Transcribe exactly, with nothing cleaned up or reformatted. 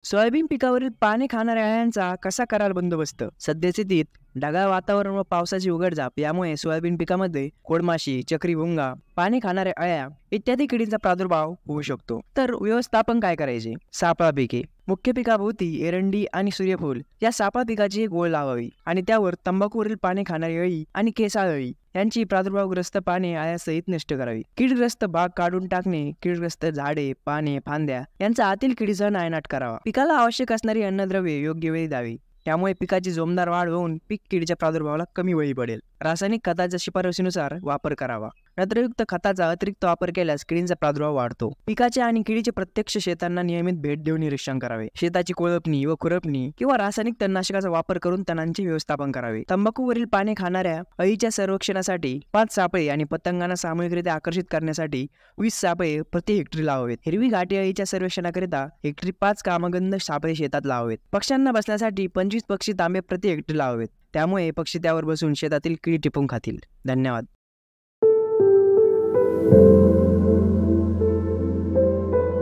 Soybean पिकावरील पाने खाणाऱ्या अळ्यांचा कसा कराल बंदोबस्त? सध्या स्थितीत ढगाळ वातावरण व पावसाची उघडझाप यामुळे सोयाबीन पिकामध्ये कोडमाशी, चक्रीभुंगा, पाने खाणाऱ्या अळ्या इत्यादी किडींचा प्रादुर्भाव होऊ शकतो. तर व्यवस्थापन काय करायचे? सापळा पिके. मुख्य पिकाभोवती एरंडी आणि सूर्यफूल या सापळा पिकाची गोळ लावावी आणि त्यावर तंबाखूवरील पाने खाणारी अळी आणि केसाळ अळी यांची प्रादुर्भावग्रस्त पाने आळ्यासहित नष्ट करावी. कीडग्रस्त भाग काढून टाकणे, कीडग्रस्त झाडे, पाने, फांद्या यांचा आतील किडीसह नायनाट करावा. पिकाला आवश्यक असणारी अन्नद्रव्ये योग्य वेळी द्यावी. त्यामुळे पिकाची जोमदार वाढ होऊन पीक किडीच्या प्रादुर्भावाला कमी बळी पडेल. रासायनिक खताच्या शिफारसीनुसार वापर करावा. नत्रयुक्त खताचा अतिरिक्त वापर केल्यास किडींचा प्रादुर्भाव वाढतो. पिकाच्या आणि किडीचे प्रत्यक्ष शेतांना नियमित भेट देऊन निरीक्षण करावे. शेताची कोळपणी व खुरपणी किंवा रासायनिक तणनाशकाचा वापर करून तणांचे व्यवस्थापन करावे. तंबाखूवरील पाने खाणाऱ्या अळीच्या संरक्षणासाठी पाच सापळे आणि पतंगांना सामूहिकरित्या आकर्षित करण्यासाठी वीस सापळे प्रति हेक्टरी लावावेत. हिरवी घाटी अळीच्या सर्वेक्षणाकरिता हेक्टरी पाच कामगंध सापळे शेतात लावावेत. पक्ष्यांना बसण्यासाठी पंचवीस पक्षी तांबे प्रति हेक्टरी लावावेत. त्यामुळे पक्षी त्यावर बसून शेतातील किडी टिपून खातील. धन्यवाद.